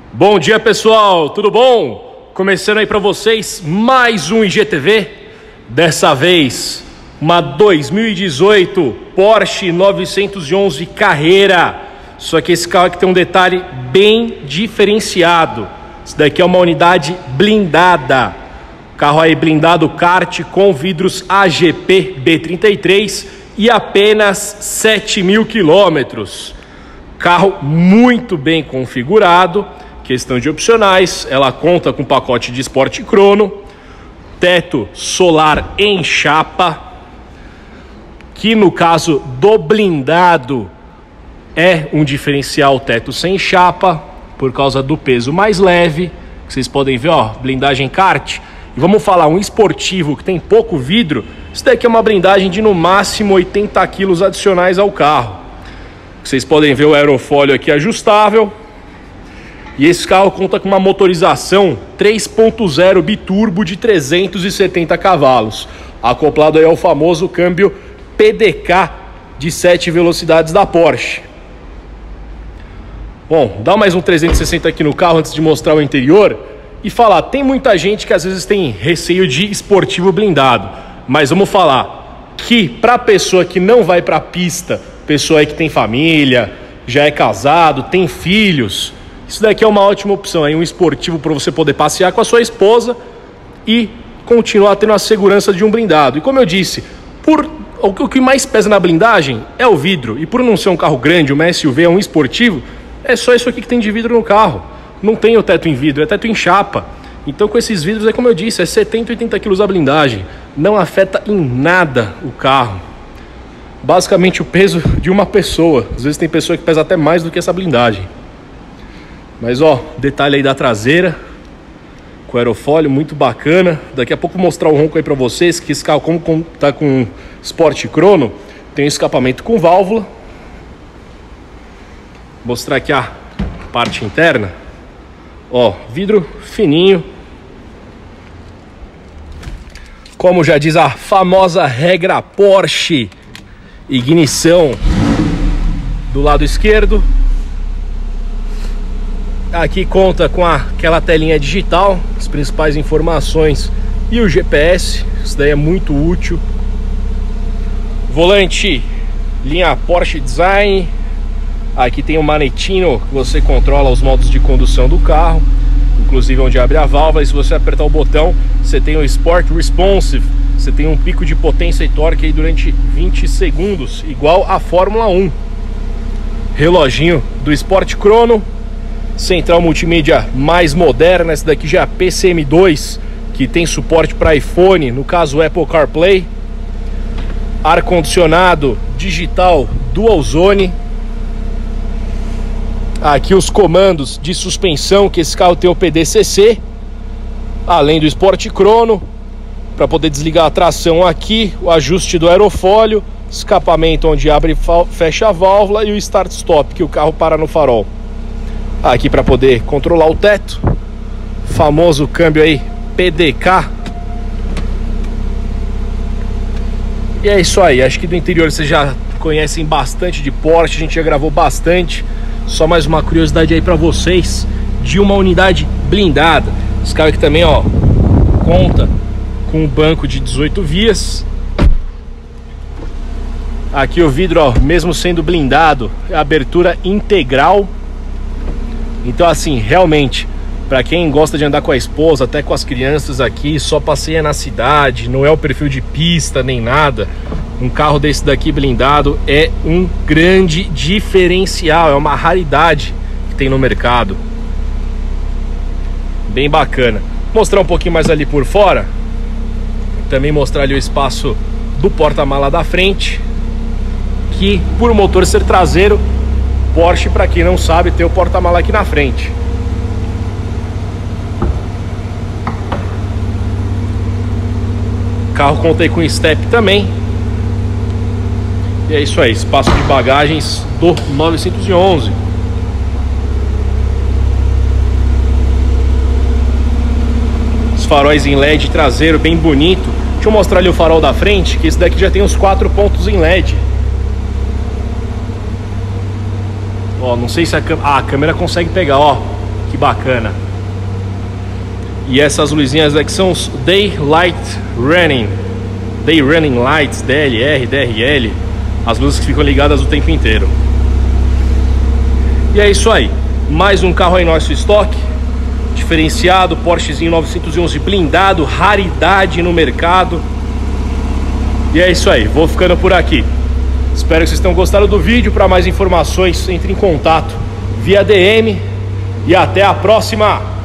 Bom dia, pessoal, tudo bom? Começando aí para vocês mais um IGTV. Dessa vez uma 2018 Porsche 911 Carrera. Só que esse carro aqui tem um detalhe bem diferenciado. Isso daqui é uma unidade blindada. Carro aí blindado kart com vidros AGP B33 e apenas 7.000 quilômetros. Carro muito bem configurado. Questão de opcionais, ela conta com pacote de Sport Chrono, teto solar em chapa, que no caso do blindado é um diferencial teto sem chapa, por causa do peso mais leve, que vocês podem ver, ó, blindagem kart. E vamos falar, um esportivo que tem pouco vidro, isso daqui é uma blindagem de no máximo 80 quilos adicionais ao carro. Vocês podem ver o aerofólio aqui ajustável. E esse carro conta com uma motorização 3.0 biturbo de 370 cavalos, acoplado aí ao famoso câmbio PDK de 7 velocidades da Porsche. Bom, dá mais um 360 aqui no carro antes de mostrar o interior e falar, tem muita gente que às vezes tem receio de esportivo blindado, mas vamos falar que para pessoa que não vai para a pista, pessoa aí que tem família, já é casado, tem filhos, isso daqui é uma ótima opção, aí um esportivo para você poder passear com a sua esposa e continuar tendo a segurança de um blindado. E como eu disse, o que mais pesa na blindagem é o vidro. E por não ser um carro grande, uma SUV é um esportivo, é só isso aqui que tem de vidro no carro. Não tem o teto em vidro, é teto em chapa. Então com esses vidros, é como eu disse, é 70, 80 quilos a blindagem. Não afeta em nada o carro. Basicamente o peso de uma pessoa. Às vezes tem pessoa que pesa até mais do que essa blindagem. Mas ó, detalhe aí da traseira, com aerofólio, muito bacana. Daqui a pouco vou mostrar o ronco aí pra vocês, que esse carro, como tá com Sport Chrono, tem um escapamento com válvula. Vou mostrar aqui a parte interna. Ó, vidro fininho. Como já diz a famosa regra Porsche, ignição do lado esquerdo. Aqui conta com aquela telinha digital, as principais informações e o GPS, isso daí é muito útil. Volante, linha Porsche Design. Aqui tem o manetinho que você controla os modos de condução do carro, inclusive onde abre a válvula. E se você apertar o botão, você tem o Sport Responsive, você tem um pico de potência e torque aí durante 20 segundos, igual a Fórmula 1. Reloginho do Sport Chrono. Central multimídia mais moderna, essa daqui já é a PCM2, que tem suporte para iPhone, no caso Apple CarPlay. Ar-condicionado digital Dual Zone. Aqui os comandos de suspensão, que esse carro tem o PDCC, além do Sport Chrono, para poder desligar a tração aqui, o ajuste do aerofólio, escapamento onde abre e fecha a válvula e o Start-Stop, que o carro para no farol. Aqui para poder controlar o teto, famoso câmbio aí PDK. E é isso aí, acho que do interior vocês já conhecem bastante de Porsche, a gente já gravou bastante. Só mais uma curiosidade aí para vocês de uma unidade blindada. Esse carro aqui também, ó, conta com um banco de 18 vias. Aqui o vidro, ó, mesmo sendo blindado, é abertura integral. Então assim, realmente, para quem gosta de andar com a esposa, até com as crianças aqui, só passeia na cidade, não é o perfil de pista nem nada, um carro desse daqui blindado é um grande diferencial, é uma raridade que tem no mercado. Bem bacana. Mostrar um pouquinho mais ali por fora, também mostrar ali o espaço do porta-mala da frente, que por o motor ser traseiro, Porsche, para quem não sabe, tem o porta-mala aqui na frente. O carro conta aí com step também. E é isso aí, espaço de bagagens do 911. Os faróis em LED traseiro bem bonito. Deixa eu mostrar ali o farol da frente, que esse daqui já tem os 4 pontos em LED. Ó, não sei se a câmera consegue pegar, ó. Que bacana. E essas luzinhas aqui são os Daylight Running Lights, DLR, DRL. As luzes que ficam ligadas o tempo inteiro. E é isso aí. Mais um carro aí no nosso estoque. Diferenciado, Porschezinho 911 blindado, raridade no mercado. E é isso aí, vou ficando por aqui. Espero que vocês tenham gostado do vídeo. Para mais informações, entre em contato via DM. E até a próxima!